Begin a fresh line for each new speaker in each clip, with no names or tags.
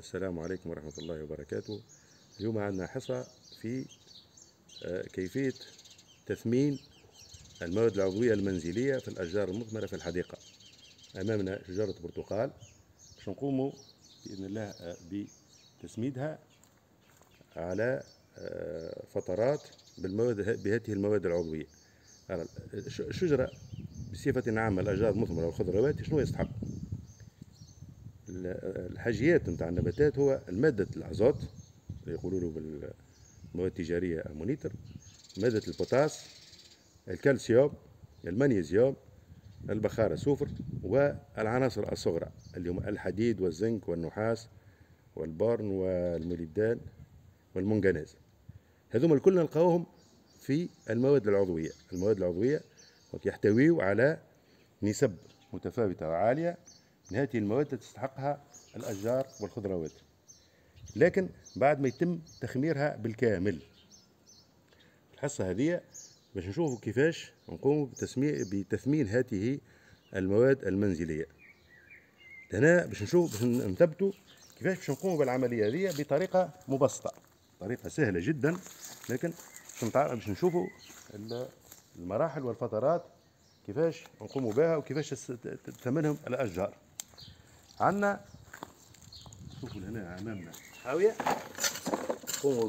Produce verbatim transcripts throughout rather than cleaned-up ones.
السلام عليكم ورحمة الله وبركاته. اليوم عندنا حصة في كيفية تثمين المواد العضوية المنزلية في الأشجار المثمرة في الحديقة. أمامنا شجرة برتقال باش نقوموا بإذن الله بتسميدها على فترات بالمواد بهذه المواد العضوية. الشجرة بصفة عامة الأشجار المثمرة والخضروات شنو يستحق؟ الحاجيات نتاع النباتات هو المادة الأزوت اللي يقولوا له بالمواد التجارية أمونيتر، مادة البوتاس، الكالسيوم، المغنيسيوم، البخار السفر، والعناصر الصغرى اللي هم الحديد والزنك والنحاس والبورن والموليبدان والمنغنيز. هذوما الكل نلقاوهم في المواد العضوية. المواد العضوية يحتوي على نسب متفاوتة وعالية من هذه المواد تستحقها الأشجار والخضروات، لكن بعد ما يتم تخميرها بالكامل. الحصة هذه باش نشوفوا كيفاش نقوم بتثمين هذه المواد المنزلية. هنا باش نشوف باش نثبتوا كيفاش باش نقوموا بالعملية هذه بطريقة مبسطة، طريقة سهلة جدا، لكن باش نشوفوا المراحل والفترات كيفاش نقوموا بها وكيفاش تثمنهم الأشجار. عندنا شوفوا هنا أمامنا حاوية نقوموا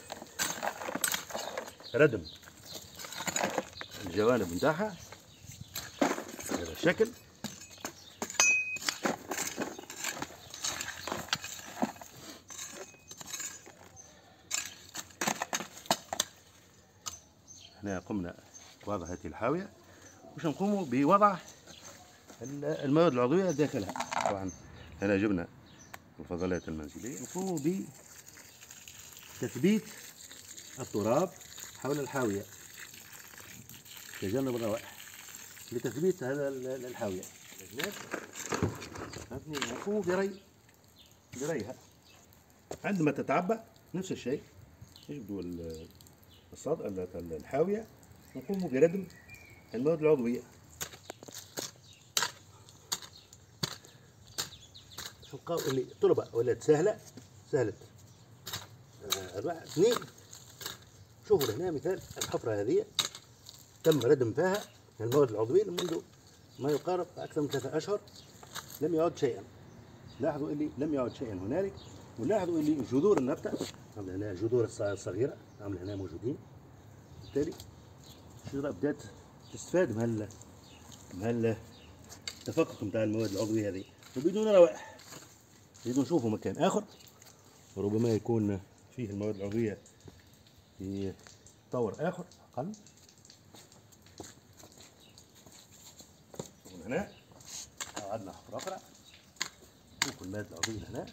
بردم الجوانب نتاعها بهذا الشكل. هنا قمنا بوضع هذه الحاوية باش نقوموا بوضع المواد العضوية داخلها. طبعا هنا جبنا الفضلات المنزلية، نقوموا بتثبيت التراب حول الحاوية تجنب الروائح لتثبيت هذا الحاوية. نقوموا بري بريها عندما تتعبأ نفس الشيء، نجبدوا الصدى الحاوية نقوموا بردم المواد العضوية. نلقاو اللي التربة ولات سهلة سهلة أربعة اثنين. شوفوا هنا مثال الحفرة هذه تم ردم فيها المواد العضوية منذ ما يقارب أكثر من ثلاثة أشهر، لم يعد شيئا. لاحظوا اللي لم يعد شيئا هنالك، ولاحظوا اللي جذور النبتة عاملة هنا جذور الصغيرة عاملة هنا موجودين، بالتالي الشجرة بدأت تستفاد من هال التفكك نتاع المواد العضوية هذه وبدون روائح. نريد نشوفوا مكان آخر ربما يكون فيه المواد العضوية في طور آخر أقل. شوفوا هنا عندنا حفرة أخرى، شوفوا المادة العضوية هنا،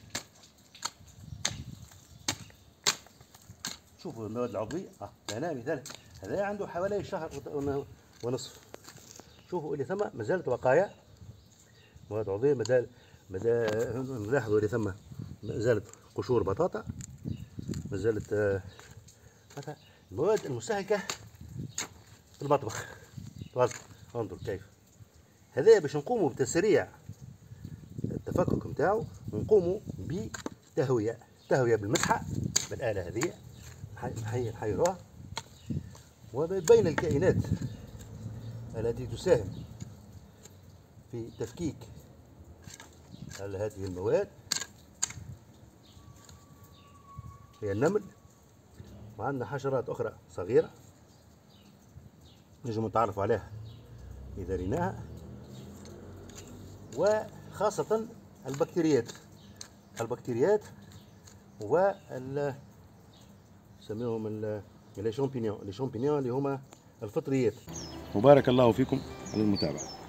شوفوا المواد العضوية اه هنا مثال هذا عنده حوالي شهر ونصف. شوفوا اللي ثم ما زالت بقايا مواد عضوية، مازال نلاحظوا اللي ثم ما زالت قشور بطاطا، ما زالت آه المواد المستهلكة في المطبخ. انظروا كيف هذا باش نقوموا بتسريع التفكك نتاعو، ونقوموا بتهوية تهوية بالمسحة بالآلة هذه نحيروها، وبين الكائنات التي تساهم في تفكيك هذه المواد هي النمل، وعندنا حشرات أخرى صغيرة نجم نتعرفوا عليها إذا ريناها، وخاصة البكتيريات البكتيريات وال نسميهم لي شامبينيون لي شامبينيون اللي هما الفطريات. وبارك الله فيكم على المتابعة.